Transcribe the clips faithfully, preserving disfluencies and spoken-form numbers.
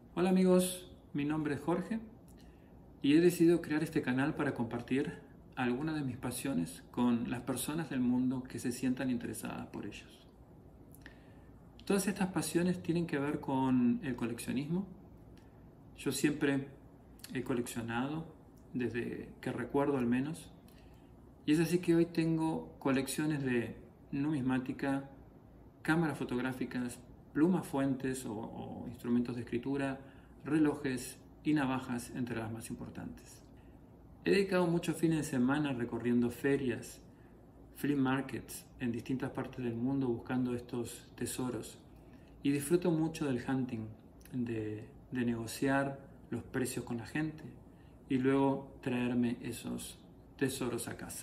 Hola amigos, mi nombre es Jorge y he decidido crear este canal para compartir algunas de mis pasiones con las personas del mundo que se sientan interesadas por ellos. Todas estas pasiones tienen que ver con el coleccionismo. Yo siempre he coleccionado, desde que recuerdo al menos, y es así que hoy tengo colecciones de numismática, cámaras fotográficas, plumas fuentes o, o instrumentos de escritura, relojes y navajas entre las más importantes. He dedicado muchos fines de semana recorriendo ferias, flea markets en distintas partes del mundo buscando estos tesoros y disfruto mucho del hunting, de, de negociar los precios con la gente y luego traerme esos tesoros a casa.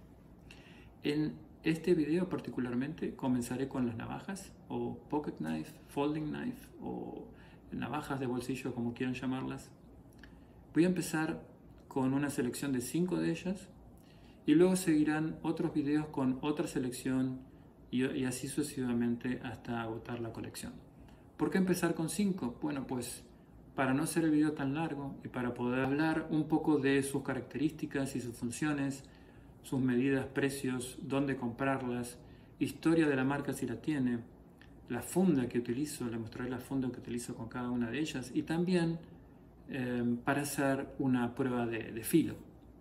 En este video particularmente comenzaré con las navajas o pocket knife, folding knife o navajas de bolsillo, como quieran llamarlas. Voy a empezar con una selección de cinco de ellas y luego seguirán otros videos con otra selección y, y así sucesivamente hasta agotar la colección. ¿Por qué empezar con cinco? Bueno, pues para no hacer el video tan largo y para poder hablar un poco de sus características y sus funciones, sus medidas, precios, dónde comprarlas, historia de la marca si la tiene, la funda que utilizo, le mostraré la funda que utilizo con cada una de ellas y también eh, para hacer una prueba de, de filo.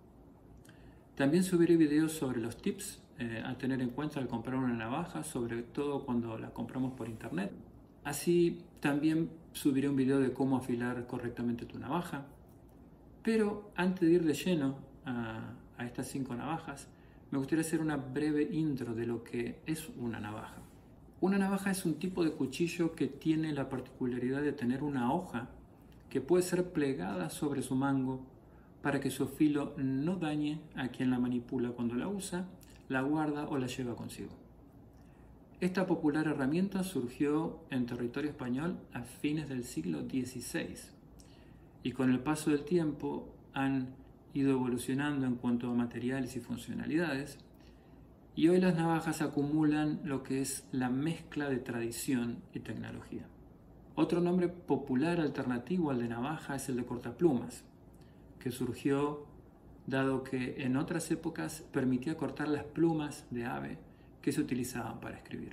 También subiré videos sobre los tips eh, a tener en cuenta al comprar una navaja, sobre todo cuando la compramos por internet. Así también subiré un video de cómo afilar correctamente tu navaja. Pero antes de ir de lleno a, a estas cinco navajas, me gustaría hacer una breve intro de lo que es una navaja. Una navaja es un tipo de cuchillo que tiene la particularidad de tener una hoja que puede ser plegada sobre su mango para que su filo no dañe a quien la manipula cuando la usa, la guarda o la lleva consigo. Esta popular herramienta surgió en territorio español a fines del siglo dieciséis y con el paso del tiempo han ido evolucionando en cuanto a materiales y funcionalidades, y hoy las navajas acumulan lo que es la mezcla de tradición y tecnología. Otro nombre popular alternativo al de navaja es el de cortaplumas, que surgió dado que en otras épocas permitía cortar las plumas de ave que se utilizaban para escribir.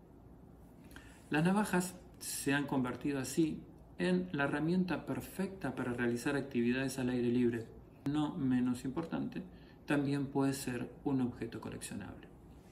Las navajas se han convertido así en la herramienta perfecta para realizar actividades al aire libre. No menos importante, también puede ser un objeto coleccionable.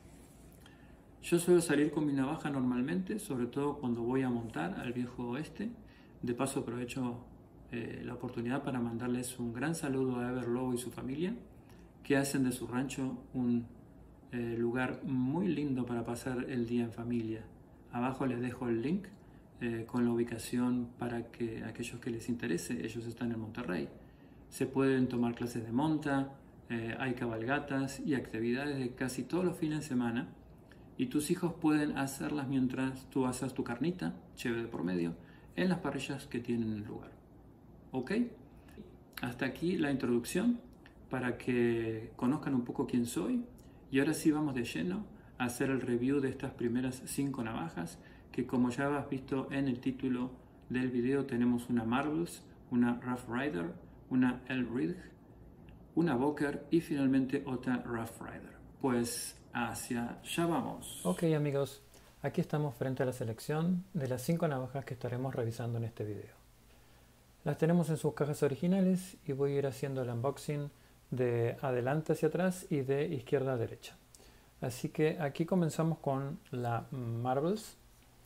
Yo suelo salir con mi navaja normalmente, sobre todo cuando voy a montar al viejo oeste. De paso aprovecho eh, la oportunidad para mandarles un gran saludo a Ever Lobo y su familia, que hacen de su rancho un eh, lugar muy lindo para pasar el día en familia. Abajo les dejo el link eh, con la ubicación para que aquellos que les interese, ellos están en Monterrey. Se pueden tomar clases de monta, eh, hay cabalgatas y actividades de casi todos los fines de semana, y tus hijos pueden hacerlas mientras tú haces tu carnita, chévere de por medio, en las parrillas que tienen lugar. ¿Ok? Hasta aquí la introducción para que conozcan un poco quién soy, y ahora sí vamos de lleno a hacer el review de estas primeras cinco navajas, que como ya has visto en el título del video, tenemos una Marvels, una Rough Rider, una Elridge, una Boker y finalmente otra Rough Rider. Pues hacia allá vamos. Ok amigos, aquí estamos frente a la selección de las cinco navajas que estaremos revisando en este video. Las tenemos en sus cajas originales y voy a ir haciendo el unboxing de adelante hacia atrás y de izquierda a derecha. Así que aquí comenzamos con la Marvels.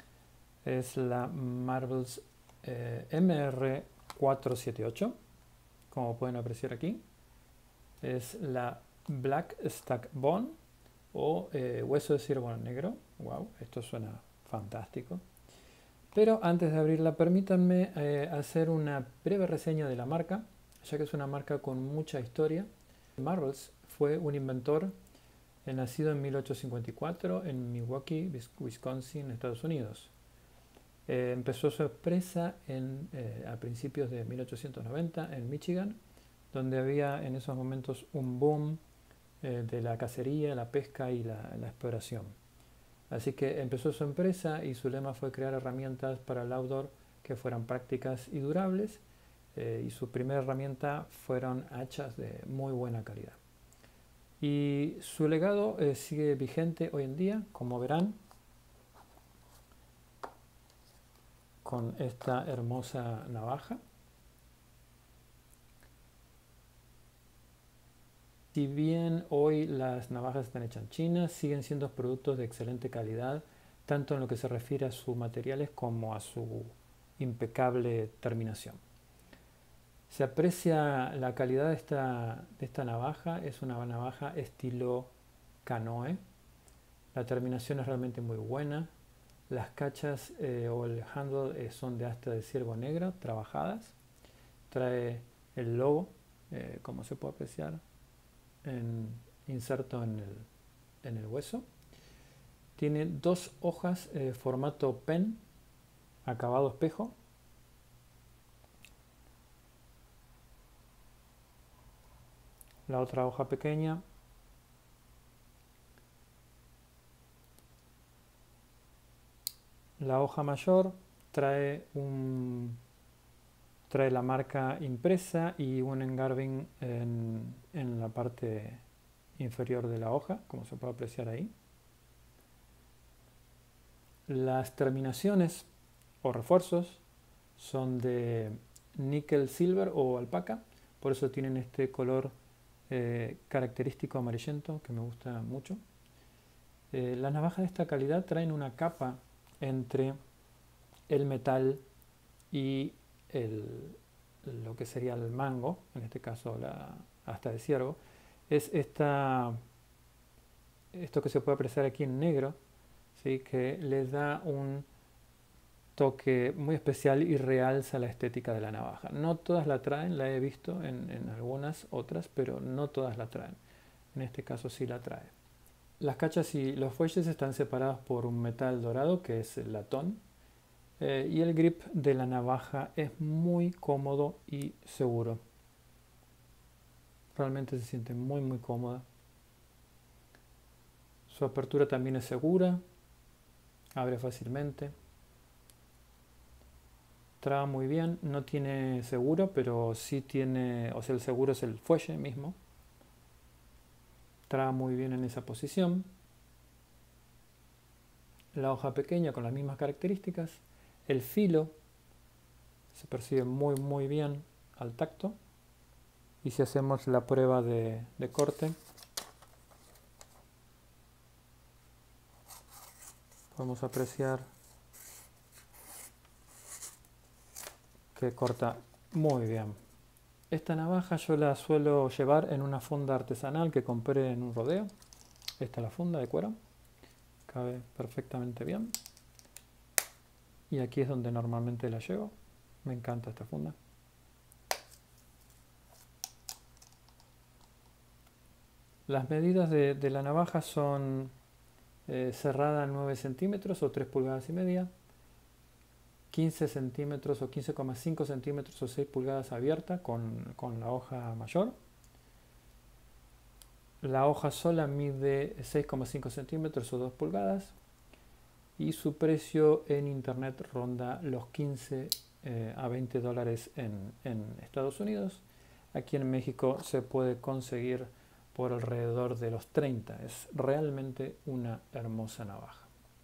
Es la Marvels eh, M R cuatrocientos setenta y ocho, como pueden apreciar aquí. Es la Black Stack Bone o eh, hueso de ciervo negro. Wow, esto suena fantástico. Pero antes de abrirla, permítanme eh, hacer una breve reseña de la marca, ya que es una marca con mucha historia. Marvels fue un inventor eh, nacido en mil ochocientos cincuenta y cuatro en Milwaukee, Wisconsin, Estados Unidos. Eh, empezó su empresa en, eh, a principios de mil ochocientos noventa en Michigan, donde había en esos momentos un boom eh, de la cacería, la pesca y la, la exploración. Así que empezó su empresa y su lema fue crear herramientas para el outdoor que fueran prácticas y durables, eh, y su primera herramienta fueron hachas de muy buena calidad. Y su legado eh, sigue vigente hoy en día, como verán, con esta hermosa navaja. Si bien hoy las navajas están hechas en China, siguen siendo productos de excelente calidad, tanto en lo que se refiere a sus materiales como a su impecable terminación. Se aprecia la calidad de esta, de esta navaja, es una navaja estilo canoe. La terminación es realmente muy buena. Las cachas eh, o el handle eh, son de asta de ciervo negro, trabajadas. Trae el logo, eh, como se puede apreciar, en, inserto en el, en el hueso. Tiene dos hojas eh, formato pen, acabado espejo. La otra hoja pequeña. La hoja mayor trae, un, trae la marca impresa y un engraving en, en la parte inferior de la hoja, como se puede apreciar ahí. Las terminaciones o refuerzos son de níquel silver o alpaca, por eso tienen este color eh, característico amarillento que me gusta mucho. Eh, las navajas de esta calidad traen una capa entre el metal y el, lo que sería el mango, en este caso la asta de ciervo. Es esta, esto que se puede apreciar aquí en negro, ¿sí? Que le da un toque muy especial y realza la estética de la navaja. No todas la traen, la he visto en, en algunas otras, pero no todas la traen. En este caso sí la trae. Las cachas y los fuelles están separados por un metal dorado que es el latón, eh, y el grip de la navaja es muy cómodo y seguro. Realmente se siente muy muy cómoda. Su apertura también es segura, abre fácilmente. Traba muy bien, no tiene seguro, pero sí tiene, o sea, el seguro es el fuelle mismo. Traba muy bien en esa posición. La hoja pequeña con las mismas características. El filo se percibe muy muy bien al tacto. Y si hacemos la prueba de, de corte, podemos apreciar que corta muy bien. Esta navaja yo la suelo llevar en una funda artesanal que compré en un rodeo. Esta es la funda de cuero. Cabe perfectamente bien. Y aquí es donde normalmente la llevo. Me encanta esta funda. Las medidas de, de la navaja son eh, cerrada nueve centímetros o tres pulgadas y media, quince centímetros o quince coma cinco centímetros o seis pulgadas abierta con, con la hoja mayor. La hoja sola mide seis coma cinco centímetros o dos pulgadas y su precio en internet ronda los quince eh, a veinte dólares en, en Estados Unidos. Aquí en México se puede conseguir por alrededor de los treinta. Es realmente una hermosa navaja.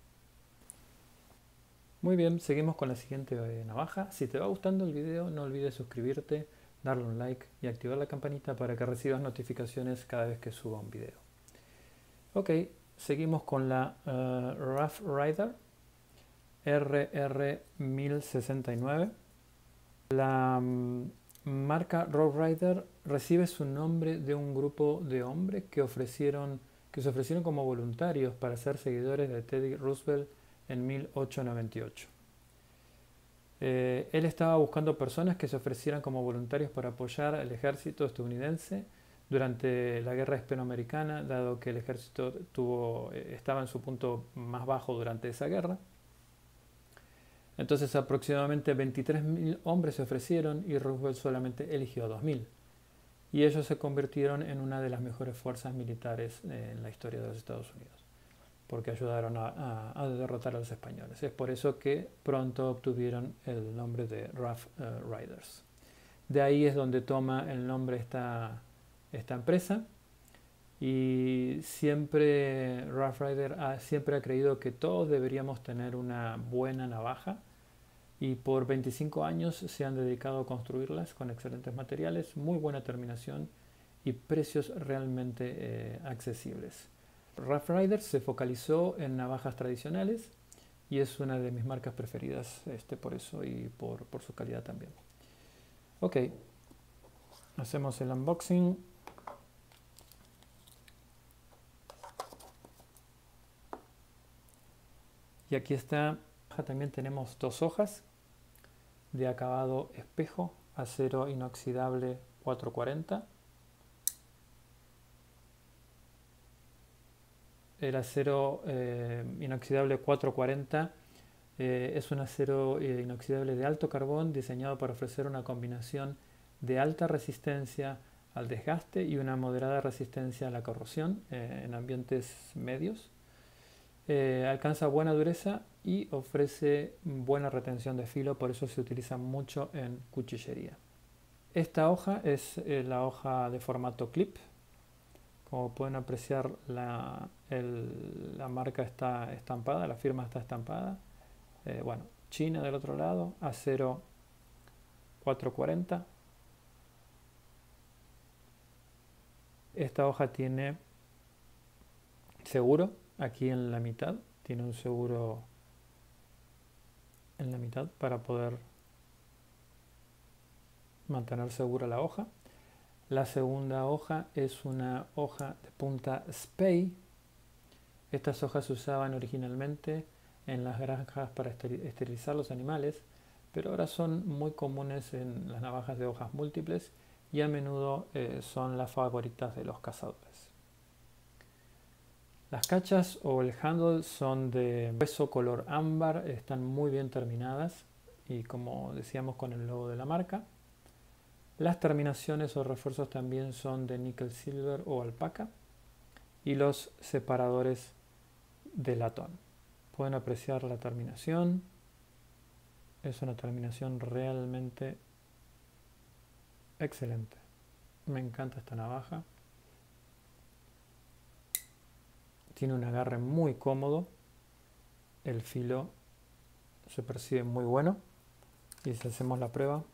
Muy bien, seguimos con la siguiente navaja. Si te va gustando el video, no olvides suscribirte, darle un like y activar la campanita para que recibas notificaciones cada vez que suba un video. Ok, seguimos con la uh, Rough Rider R R mil sesenta y nueve. La um, marca Rough Rider recibe su nombre de un grupo de hombres que, ofrecieron, que se ofrecieron como voluntarios para ser seguidores de Teddy Roosevelt en mil ochocientos noventa y ocho. Eh, él estaba buscando personas que se ofrecieran como voluntarios para apoyar al ejército estadounidense durante la guerra hispanoamericana, dado que el ejército tuvo, eh, estaba en su punto más bajo durante esa guerra. Entonces aproximadamente veintitrés mil hombres se ofrecieron y Roosevelt solamente eligió a dos mil. Y ellos se convirtieron en una de las mejores fuerzas militares en la historia de los Estados Unidos. porque ayudaron a, a, a derrotar a los españoles. Es por eso que pronto obtuvieron el nombre de Rough uh, Riders. De ahí es donde toma el nombre esta, esta empresa, y siempre Rough Rider ha, siempre ha creído que todos deberíamos tener una buena navaja, y por veinticinco años se han dedicado a construirlas con excelentes materiales, muy buena terminación y precios realmente eh, accesibles. Rough Rider se focalizó en navajas tradicionales y es una de mis marcas preferidas este, por eso y por, por su calidad también. Ok, hacemos el unboxing. Y aquí está, también tenemos dos hojas de acabado espejo, acero inoxidable cuatrocientos cuarenta. El acero eh, inoxidable cuatrocientos cuarenta eh, es un acero eh, inoxidable de alto carbón diseñado para ofrecer una combinación de alta resistencia al desgaste y una moderada resistencia a la corrosión eh, en ambientes medios. Eh, alcanza buena dureza y ofrece buena retención de filo, por eso se utiliza mucho en cuchillería. Esta hoja es eh, la hoja de formato clip. Como pueden apreciar, la, el, la marca está estampada, la firma está estampada. Eh, bueno, China del otro lado, acero cuatrocientos cuarenta. Esta hoja tiene seguro aquí en la mitad, tiene un seguro en la mitad para poder mantener segura la hoja. La segunda hoja es una hoja de punta Spey. Estas hojas se usaban originalmente en las granjas para esterilizar los animales, pero ahora son muy comunes en las navajas de hojas múltiples y a menudo eh, son las favoritas de los cazadores. Las cachas o el handle son de hueso color ámbar, están muy bien terminadas y, como decíamos, con el logo de la marca. Las terminaciones o refuerzos también son de níquel silver o alpaca, y los separadores de latón. Pueden apreciar la terminación. Es una terminación realmente excelente. Me encanta esta navaja. Tiene un agarre muy cómodo. El filo se percibe muy bueno. Y si hacemos la prueba,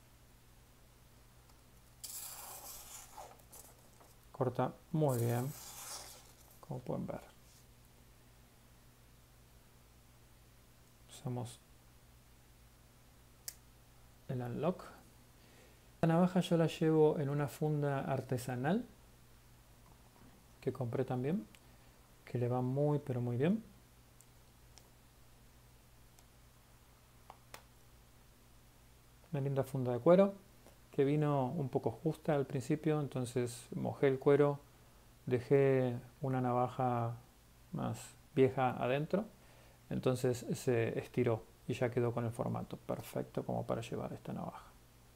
corta muy bien, como pueden ver. Usamos el unlock. Esta navaja yo la llevo en una funda artesanal que compré también, que le va muy pero muy bien. Una linda funda de cuero que vino un poco justa al principio, entonces mojé el cuero, dejé una navaja más vieja adentro, entonces se estiró y ya quedó con el formato perfecto como para llevar esta navaja.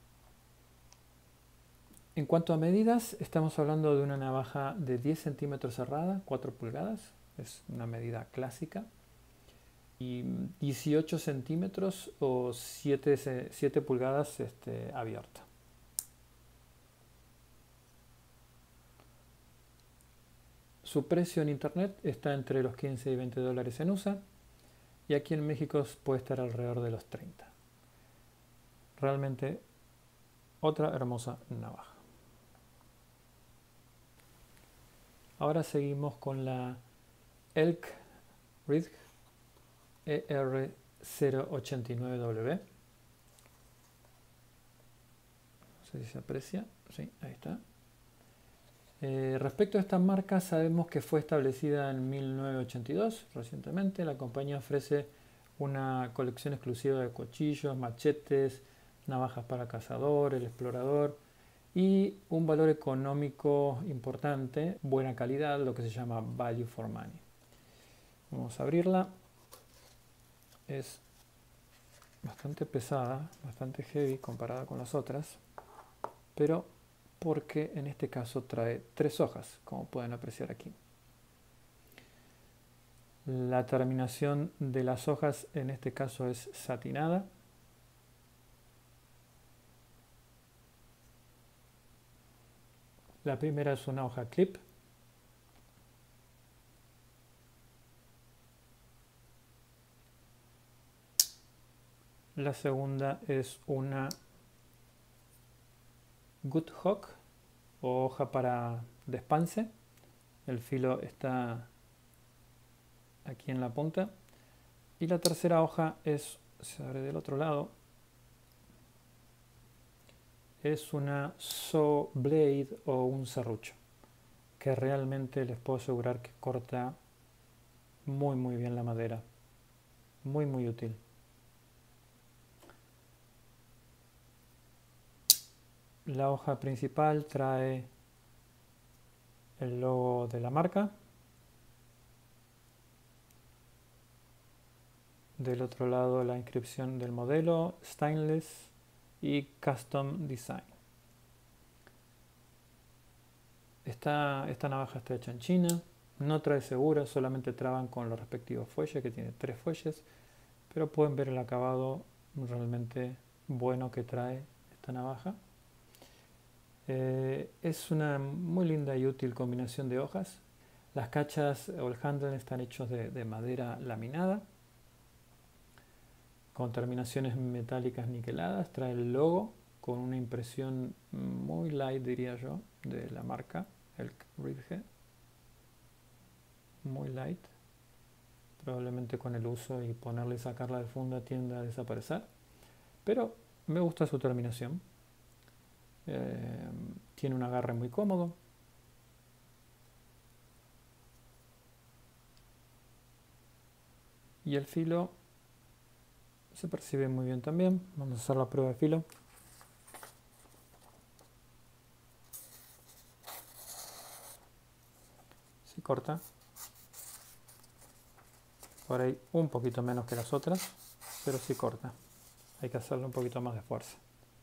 En cuanto a medidas, estamos hablando de una navaja de diez centímetros cerrada, cuatro pulgadas, es una medida clásica, y dieciocho centímetros o siete pulgadas este, abierta. Su precio en internet está entre los quince y veinte dólares en U S A, y aquí en México puede estar alrededor de los treinta. Realmente otra hermosa navaja. Ahora seguimos con la Elk Ridge E R cero ochenta y nueve W. No sé si se aprecia. Sí, ahí está. Eh, respecto a esta marca, sabemos que fue establecida en mil novecientos ochenta y dos, recientemente. La compañía ofrece una colección exclusiva de cuchillos, machetes, navajas para cazador, el explorador, y un valor económico importante, buena calidad, lo que se llama value for money. Vamos a abrirla. Es bastante pesada, bastante heavy comparada con las otras, pero porque en este caso trae tres hojas, como pueden apreciar aquí. La terminación de las hojas en este caso es satinada. La primera es una hoja clip. La segunda es una gut hook o hoja para despanse. El filo está aquí en la punta. Y la tercera hoja es, se abre del otro lado, es una saw blade o un serrucho, que realmente les puedo asegurar que corta muy muy bien la madera, muy muy útil. La hoja principal trae el logo de la marca. Del otro lado la inscripción del modelo, Stainless y Custom Design. Esta, esta navaja está hecha en China, no trae segura, solamente traban con los respectivos fuelles, que tiene tres fuelles, pero pueden ver el acabado realmente bueno que trae esta navaja. Eh, es una muy linda y útil combinación de hojas. Las cachas o el handle están hechos de, de madera laminada, con terminaciones metálicas niqueladas. Trae el logo con una impresión muy light, diría yo, de la marca Elk Ridge. Muy light. Probablemente con el uso y ponerla y sacarla de funda tienda a desaparecer. Pero me gusta su terminación. Eh, tiene un agarre muy cómodo. Y el filo se percibe muy bien también. Vamos a hacer la prueba de filo. Sí corta. Por ahí un poquito menos que las otras, pero sí corta. Hay que hacerle un poquito más de fuerza.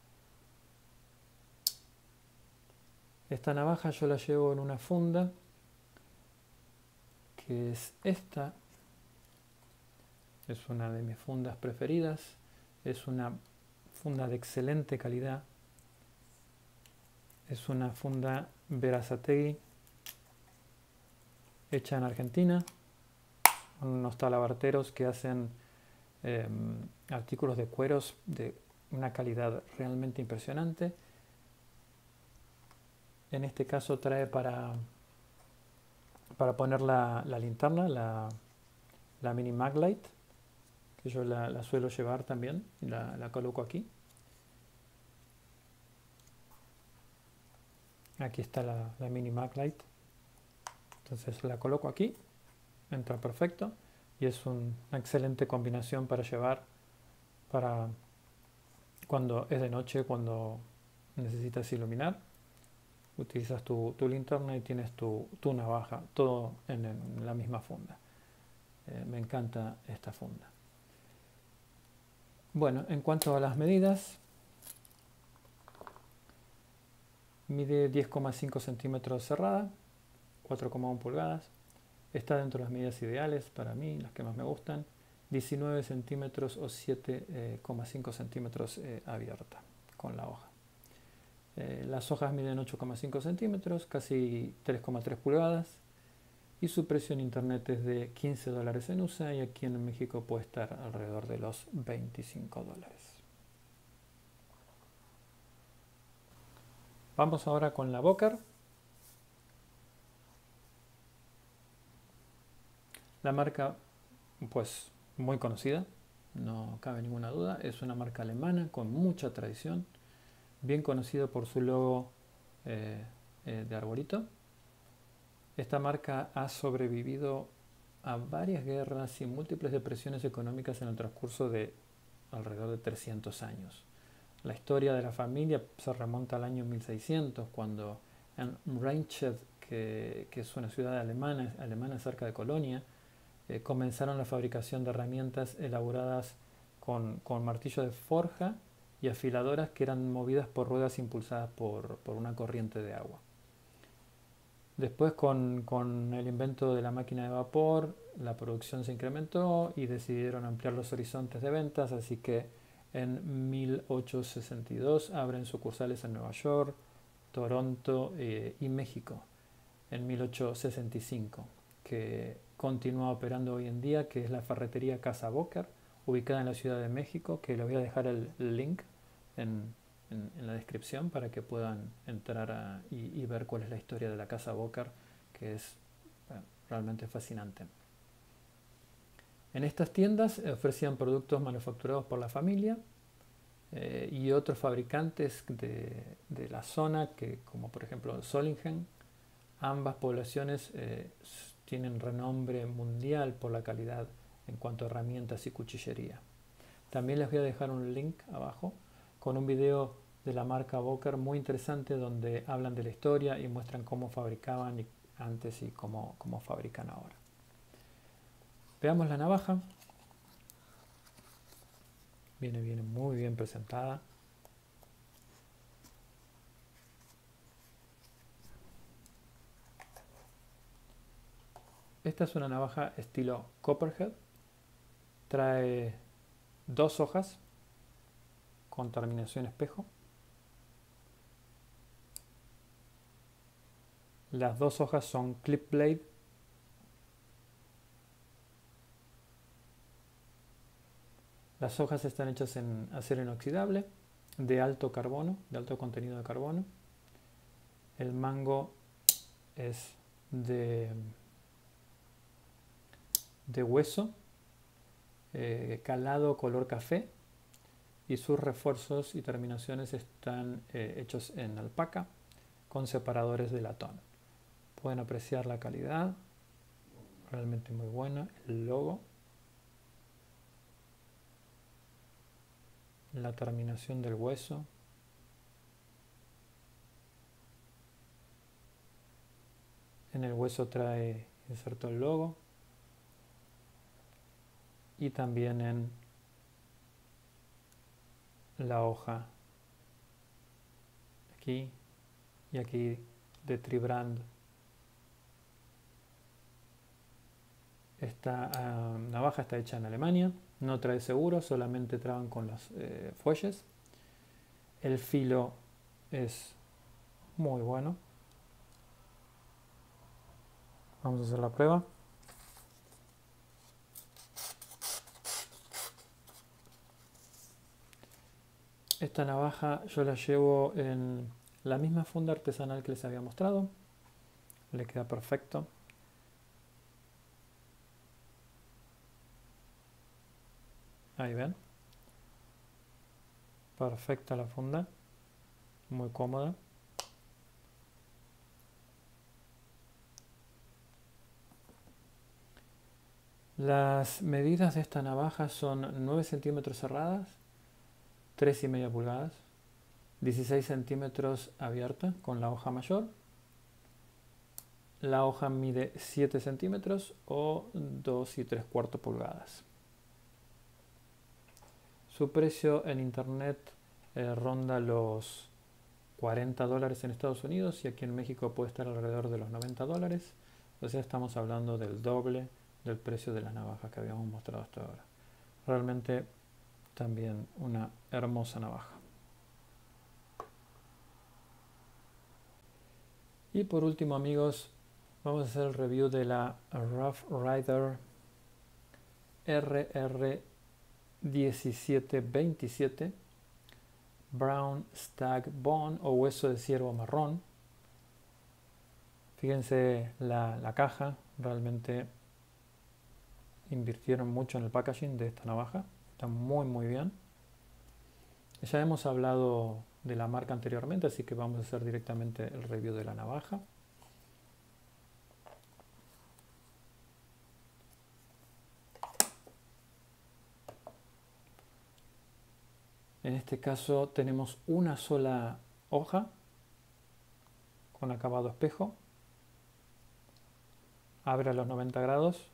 Esta navaja yo la llevo en una funda, que es esta. Es una de mis fundas preferidas. Es una funda de excelente calidad. Es una funda Berazategui, hecha en Argentina. Unos talabarteros que hacen eh, artículos de cueros de una calidad realmente impresionante. En este caso trae para, para poner la, la linterna, la, la Mini Maglite, que yo la, la suelo llevar también, y la, la coloco aquí. Aquí está la, la Mini Maglite. Entonces la coloco aquí, entra perfecto y es un, una excelente combinación para llevar para cuando es de noche, cuando necesitas iluminar. Utilizas tu, tu linterna y tienes tu, tu navaja, todo en, en la misma funda. Eh, me encanta esta funda. Bueno, en cuanto a las medidas, mide diez coma cinco centímetros cerrada, cuatro coma uno pulgadas. Está dentro de las medidas ideales para mí, las que más me gustan. diecinueve centímetros o siete coma cinco centímetros eh, abierta con la hoja. Eh, las hojas miden ocho coma cinco centímetros, casi tres coma tres pulgadas. Y su precio en internet es de quince dólares en U S A y aquí en México puede estar alrededor de los veinticinco dólares. Vamos ahora con la Boker. La marca, pues muy conocida, no cabe ninguna duda, es una marca alemana con mucha tradición, bien conocido por su logo eh, eh, de arbolito. Esta marca ha sobrevivido a varias guerras y múltiples depresiones económicas en el transcurso de alrededor de trescientos años. La historia de la familia se remonta al año mil seiscientos, cuando en Rheinshed, que, que es una ciudad alemana, alemana cerca de Colonia, eh, comenzaron la fabricación de herramientas elaboradas con, con martillo de forja y afiladoras que eran movidas por ruedas impulsadas por, por una corriente de agua. Después con, con el invento de la máquina de vapor, la producción se incrementó y decidieron ampliar los horizontes de ventas, así que en mil ochocientos sesenta y dos abren sucursales en Nueva York, Toronto eh, y México en mil ochocientos sesenta y cinco, que continúa operando hoy en día, que es la ferretería Casa Boker, ubicada en la Ciudad de México, que les voy a dejar el link en, en, en la descripción para que puedan entrar a, y, y ver cuál es la historia de la Casa Boker, que es bueno, realmente fascinante. En estas tiendas ofrecían productos manufacturados por la familia eh, y otros fabricantes de, de la zona, que, como por ejemplo Solingen. Ambas poblaciones eh, tienen renombre mundial por la calidad en cuanto a herramientas y cuchillería. También les voy a dejar un link abajo con un video de la marca Boker muy interesante donde hablan de la historia y muestran cómo fabricaban antes y cómo, cómo fabrican ahora. Veamos la navaja. Viene, viene muy bien presentada. Esta es una navaja estilo Copperhead. Trae dos hojas con terminación espejo. Las dos hojas son clip blade. Las hojas están hechas en acero inoxidable de alto carbono, de alto contenido de carbono. El mango es de, de hueso, eh, calado color café, y sus refuerzos y terminaciones están eh, hechos en alpaca con separadores de latón. Pueden apreciar la calidad, realmente muy buena, el logo, la terminación del hueso. En el hueso trae inserto el logo y también en la hoja aquí y aquí de Tribrand. Esta uh, navaja está hecha en Alemania, no trae seguro, solamente traban con los eh, fuelles. El filo es muy bueno. Vamos a hacer la prueba. Esta navaja yo la llevo en la misma funda artesanal que les había mostrado. Le queda perfecto. Ahí ven. Perfecta la funda. Muy cómoda. Las medidas de esta navaja son nueve centímetros cerradas, tres y media pulgadas, dieciséis centímetros abierta con la hoja mayor. La hoja mide siete centímetros o dos y tres cuartos pulgadas. Su precio en internet eh, ronda los cuarenta dólares en Estados Unidos y aquí en México puede estar alrededor de los noventa dólares. O sea, estamos hablando del doble del precio de las navajas que habíamos mostrado hasta ahora. Realmente también una hermosa navaja. Y por último, amigos, vamos a hacer el review de la Rough Rider R R diecisiete veintisiete Brown Stag Bone o hueso de ciervo marrón. Fíjense la, la caja, realmente invirtieron mucho en el packaging de esta navaja, está muy muy bien. Ya hemos hablado de la marca anteriormente, así que vamos a hacer directamente el review de la navaja. En este caso tenemos una sola hoja con acabado espejo. Abre a los noventa grados.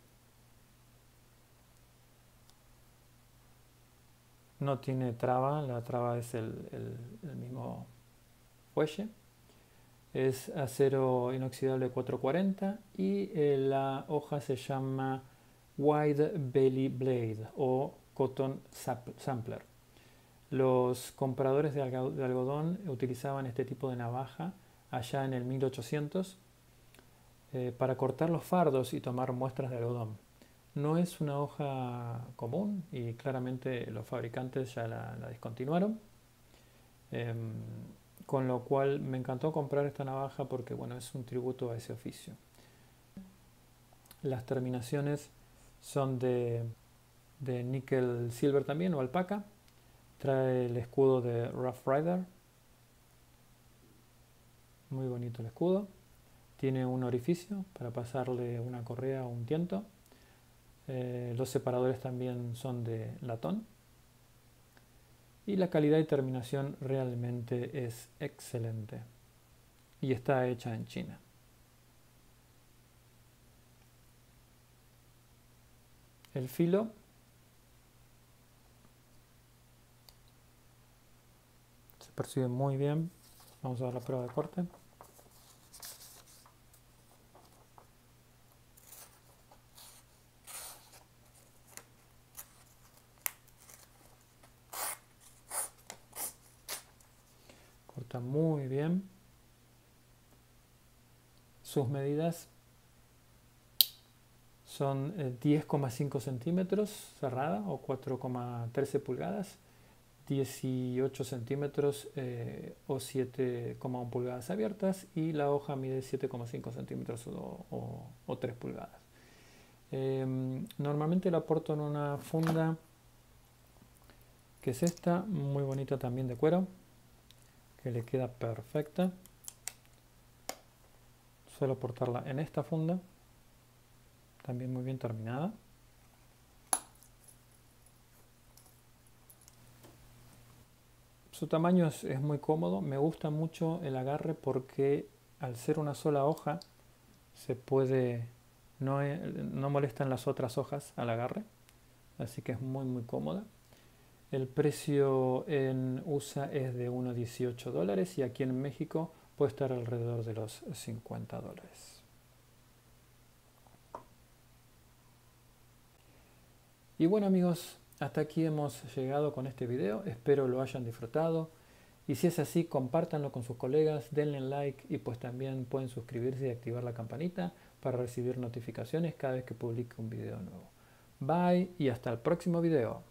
No tiene traba, la traba es el, el, el mismo fuelle. Es acero inoxidable cuatrocientos cuarenta y eh, la hoja se llama Wide Belly Blade o Cotton Sampler. Los compradores de algodón utilizaban este tipo de navaja allá en el mil ochocientos eh, para cortar los fardos y tomar muestras de algodón. No es una hoja común y claramente los fabricantes ya la, la discontinuaron. Eh, con lo cual me encantó comprar esta navaja porque bueno, es un tributo a ese oficio. Las terminaciones son de, de níquel silver también o alpaca. Trae el escudo de Rough Rider. Muy bonito el escudo. Tiene un orificio para pasarle una correa o un tiento. Eh, los separadores también son de latón. Y la calidad y terminación realmente es excelente. Y está hecha en China. El filo se percibe muy bien. Vamos a ver la prueba de corte. Corta muy bien. Sus medidas son diez coma cinco centímetros cerrada o cuatro coma trece pulgadas, dieciocho centímetros eh, o siete coma uno pulgadas abiertas y la hoja mide siete coma cinco centímetros o, o, o tres pulgadas. Eh, normalmente la porto en una funda que es esta, muy bonita también de cuero, que le queda perfecta. Suelo portarla en esta funda, también muy bien terminada. Su tamaño es, es muy cómodo, me gusta mucho el agarre porque al ser una sola hoja se puede, no, no molestan las otras hojas al agarre, así que es muy muy cómoda. El precio en U S A es de unos dieciocho dólares y aquí en México puede estar alrededor de los cincuenta dólares. Y bueno amigos, hasta aquí hemos llegado con este video, espero lo hayan disfrutado y si es así compártanlo con sus colegas, denle like y pues también pueden suscribirse y activar la campanita para recibir notificaciones cada vez que publique un video nuevo. Bye y hasta el próximo video.